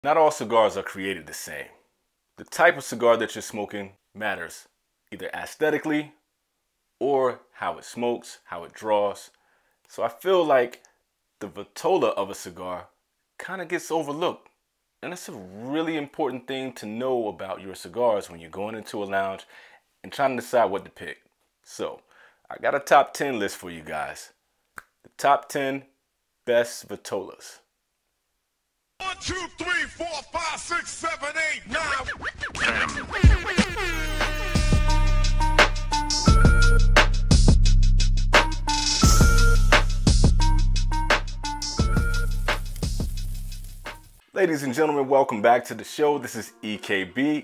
Not all cigars are created the same. The type of cigar that you're smoking matters, either aesthetically or how it smokes, how it draws. So I feel like the vitola of a cigar kind of gets overlooked. And it's a really important thing to know about your cigars when you're going into a lounge and trying to decide what to pick. So I got a top 10 list for you guys. The top 10 best vitolas. 1, 2, 3, 4, 5, 6, 7, 8, 9, 10. Ladies and gentlemen, welcome back to the show. This is EKB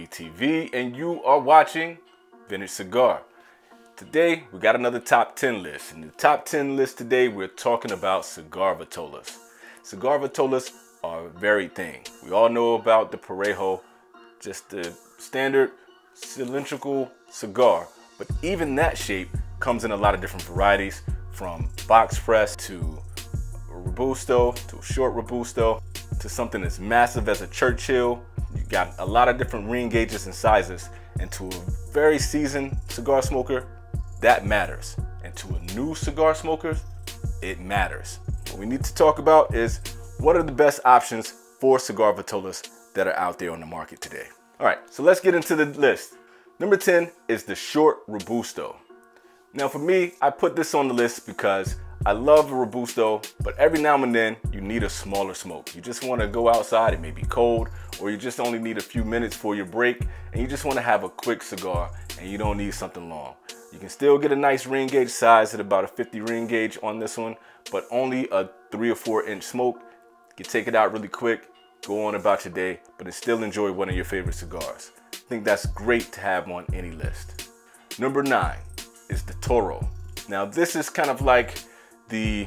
TV, and you are watching Vintage Cigar. Today, we got another top 10 list. In the top 10 list today, we're talking about cigar vitolas. Cigar vitolas are a varied thing. We all know about the Parejo, just the standard cylindrical cigar, but even that shape comes in a lot of different varieties, from box press to a Robusto to a short Robusto to something as massive as a Churchill. You got a lot of different ring gauges and sizes, and to a very seasoned cigar smoker, that matters. And to a new cigar smoker, it matters. What we need to talk about is what are the best options for cigar vitolas that are out there on the market today. All right, so let's get into the list. Number 10 is the short Robusto. Now for me, I put this on the list because I love a Robusto, but every now and then you need a smaller smoke. You just want to go outside, it may be cold, or you just only need a few minutes for your break, and you just want to have a quick cigar, and you don't need something long. You can still get a nice ring gauge size at about a 50 ring gauge on this one, but only a 3 or 4 inch smoke. You can take it out really quick, go on about your day, but still enjoy one of your favorite cigars. I think that's great to have on any list. Number 9 is the Toro. Now this is kind of like the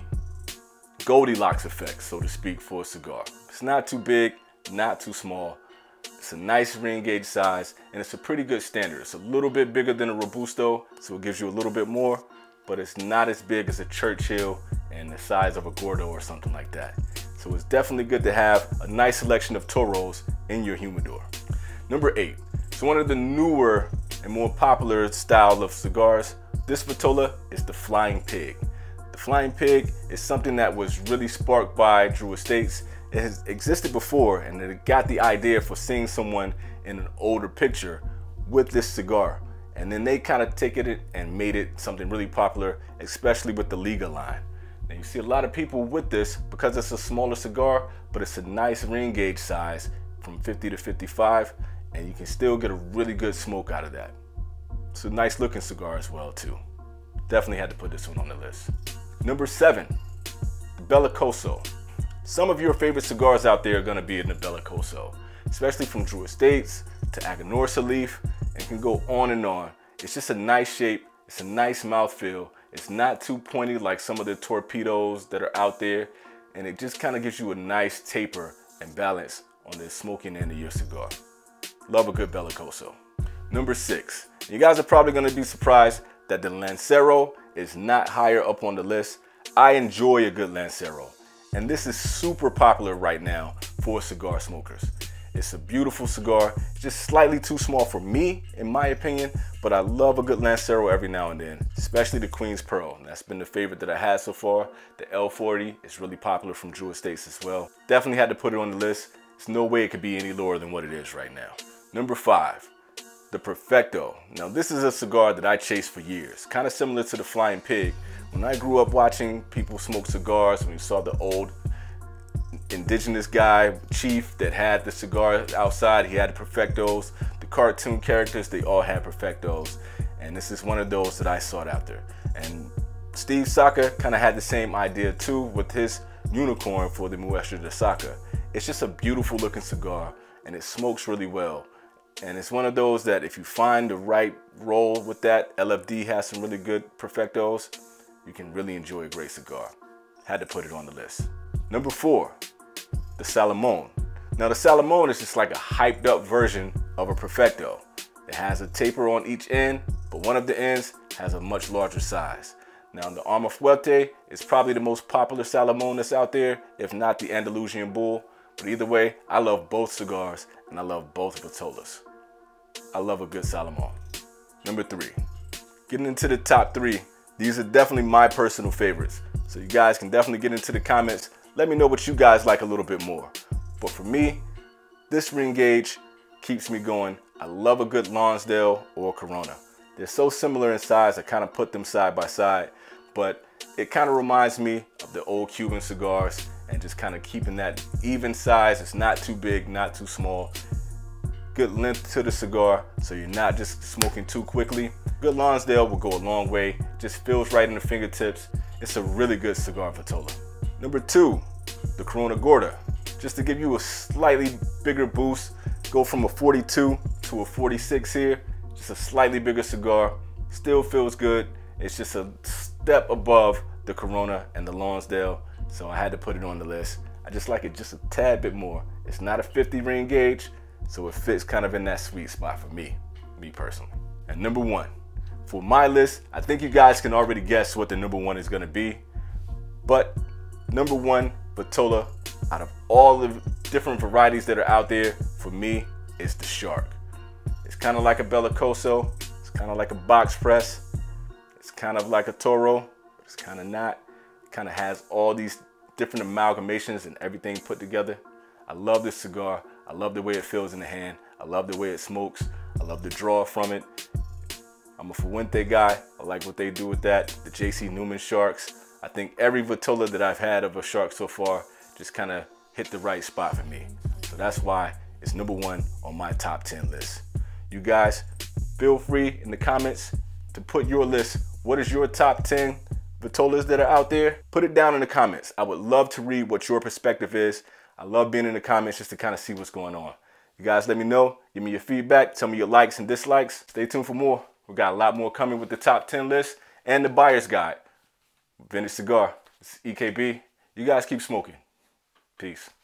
Goldilocks effect, so to speak, for a cigar. It's not too big, not too small. It's a nice ring gauge size, and it's a pretty good standard. It's a little bit bigger than a Robusto, so it gives you a little bit more, but it's not as big as a Churchill and the size of a Gordo or something like that. So it's definitely good to have a nice selection of Toros in your humidor. Number 8, so one of the newer and more popular style of cigars, this vitola is the Flying Pig. The Flying Pig is something that was really sparked by Drew Estates. It has existed before, and it got the idea for seeing someone in an older picture with this cigar. And then they kind of take it and made it something really popular, especially with the Liga line. Now you see a lot of people with this because it's a smaller cigar, but it's a nice ring gauge size from 50 to 55, and you can still get a really good smoke out of that. It's a nice looking cigar as well too. Definitely had to put this one on the list. Number 7, the Bellicoso. Some of your favorite cigars out there are gonna be in the Bellicoso, especially from Drew Estates to Aganorsa Leaf, and can go on and on. It's just a nice shape, it's a nice mouthfeel. It's not too pointy like some of the torpedoes that are out there, and it just kind of gives you a nice taper and balance on the smoking end of your cigar. Love a good Bellicoso. Number 6, you guys are probably gonna be surprised that the Lancero is not higher up on the list. I enjoy a good Lancero, and this is super popular right now for cigar smokers. It's a beautiful cigar. It's just slightly too small for me, in my opinion, but I love a good Lancero every now and then, especially the Queen's Pearl. That's been the favorite that I had so far. The L40 is really popular from Drew Estates as well. Definitely had to put it on the list. There's no way it could be any lower than what it is right now. Number 5, the Perfecto. Now this is a cigar that I chased for years, kind of similar to the Flying Pig. When I grew up watching people smoke cigars, when you saw the old indigenous guy, chief, that had the cigar outside, he had the Perfectos. The cartoon characters, they all had Perfectos. And this is one of those that I sought after. And Steve Saka kind of had the same idea too with his unicorn for the Muestra de Saka. It's just a beautiful looking cigar, and it smokes really well. And it's one of those that if you find the right roll with that, LFD has some really good Perfectos, you can really enjoy a great cigar. Had to put it on the list. Number 4, the Salomon. Now the Salomon is just like a hyped up version of a Perfecto. It has a taper on each end, but one of the ends has a much larger size. Now the Alma Fuerte is probably the most popular Salomon that's out there, if not the Andalusian Bull, But either way, I love both cigars and I love both Vitolas. I love a good Salomon. Number 3. Getting into the top 3. These are definitely my personal favorites. So you guys can definitely get into the comments. Let me know what you guys like a little bit more. But for me, this ring gauge keeps me going. I love a good Lonsdale or Corona. They're so similar in size, I kind of put them side by side. But it kind of reminds me of the old Cuban cigars and just kind of keeping that even size. It's not too big, not too small. Good length to the cigar, so you're not just smoking too quickly. Good Lonsdale will go a long way. Just feels right in the fingertips. It's a really good cigar Vitola. Number 2, the Corona Gorda. Just to give you a slightly bigger boost, go from a 42 to a 46 here. Just a slightly bigger cigar. Still feels good. It's just a step above the Corona and the Lonsdale, so I had to put it on the list. I just like it just a tad bit more. It's not a 50 ring gauge, so it fits kind of in that sweet spot for me personally. And number 1, for my list, I think you guys can already guess what the number 1 is gonna be. But number 1 Vitola, out of all the different varieties that are out there, for me, is the Shark. It's kind of like a Bellicoso, it's kind of like a box press, it's kind of like a Toro, but it's kind of not. It kind of has all these different amalgamations and everything put together. I love this cigar. I love the way it feels in the hand. I love the way it smokes. I love the draw from it. I'm a Fuente guy. I like what they do with that. The JC Newman Sharks. I think every Vitola that I've had of a Shark so far just kind of hit the right spot for me. So that's why it's number 1 on my top 10 list. You guys, feel free in the comments to put your list. What is your top 10 Vitolas that are out there? Put it down in the comments. I would love to read what your perspective is. I love being in the comments just to kind of see what's going on. You guys let me know. Give me your feedback. Tell me your likes and dislikes. Stay tuned for more. We got a lot more coming with the top 10 list and the buyer's guide. Vintage Cigar. It's EKB. You guys keep smoking. Peace.